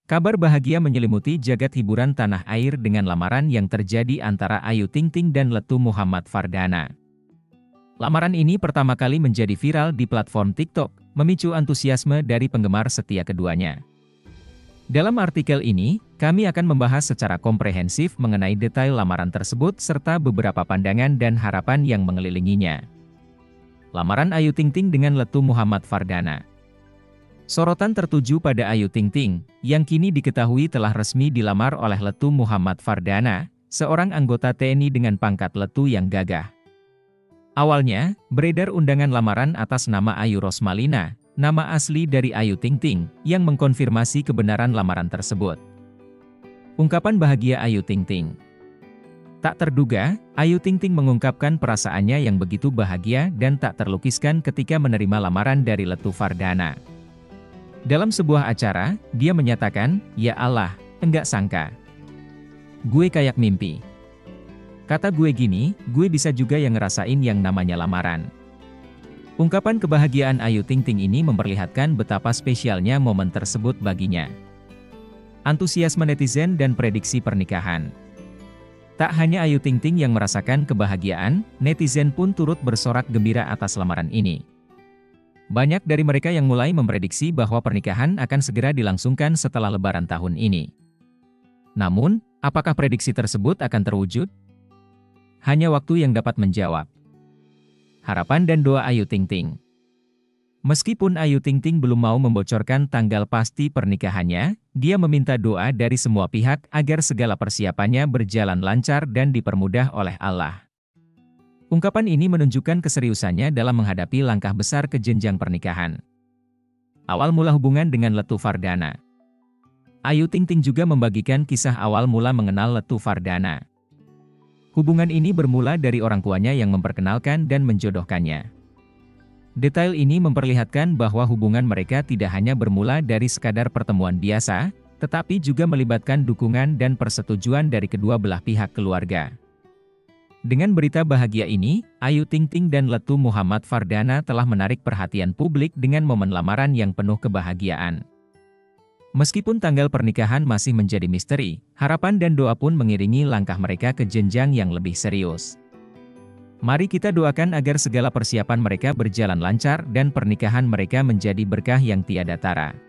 Kabar bahagia menyelimuti jagat hiburan tanah air dengan lamaran yang terjadi antara Ayu Ting Ting dan Letu Muhammad Fardana. Lamaran ini pertama kali menjadi viral di platform TikTok, memicu antusiasme dari penggemar setia keduanya. Dalam artikel ini, kami akan membahas secara komprehensif mengenai detail lamaran tersebut serta beberapa pandangan dan harapan yang mengelilinginya. Lamaran Ayu Ting Ting dengan Letu Muhammad Fardana. Sorotan tertuju pada Ayu Ting Ting, yang kini diketahui telah resmi dilamar oleh Letu Muhammad Fardana, seorang anggota TNI dengan pangkat Letu yang gagah. Awalnya, beredar undangan lamaran atas nama Ayu Rosmalina, nama asli dari Ayu Ting Ting, yang mengkonfirmasi kebenaran lamaran tersebut. Ungkapan bahagia Ayu Ting Ting. Tak terduga, Ayu Ting Ting mengungkapkan perasaannya yang begitu bahagia dan tak terlukiskan ketika menerima lamaran dari Letu Fardana. Dalam sebuah acara, dia menyatakan, "Ya Allah, enggak sangka. Gue kayak mimpi. Kata gue gini, gue bisa juga yang ngerasain yang namanya lamaran." Ungkapan kebahagiaan Ayu Ting Ting ini memperlihatkan betapa spesialnya momen tersebut baginya. Antusiasme netizen dan prediksi pernikahan. Tak hanya Ayu Ting Ting yang merasakan kebahagiaan, netizen pun turut bersorak gembira atas lamaran ini. Banyak dari mereka yang mulai memprediksi bahwa pernikahan akan segera dilangsungkan setelah Lebaran tahun ini. Namun, apakah prediksi tersebut akan terwujud? Hanya waktu yang dapat menjawab. Harapan dan doa Ayu Ting Ting. Meskipun Ayu Ting Ting belum mau membocorkan tanggal pasti pernikahannya, dia meminta doa dari semua pihak agar segala persiapannya berjalan lancar dan dipermudah oleh Allah. Ungkapan ini menunjukkan keseriusannya dalam menghadapi langkah besar ke jenjang pernikahan. Awal mula hubungan dengan Letu Fardana. Ayu Ting Ting juga membagikan kisah awal mula mengenal Letu Fardana. Hubungan ini bermula dari orang tuanya yang memperkenalkan dan menjodohkannya. Detail ini memperlihatkan bahwa hubungan mereka tidak hanya bermula dari sekadar pertemuan biasa, tetapi juga melibatkan dukungan dan persetujuan dari kedua belah pihak keluarga. Dengan berita bahagia ini, Ayu Ting Ting dan Letu Muhammad Fardana telah menarik perhatian publik dengan momen lamaran yang penuh kebahagiaan. Meskipun tanggal pernikahan masih menjadi misteri, harapan dan doa pun mengiringi langkah mereka ke jenjang yang lebih serius. Mari kita doakan agar segala persiapan mereka berjalan lancar dan pernikahan mereka menjadi berkah yang tiada tara.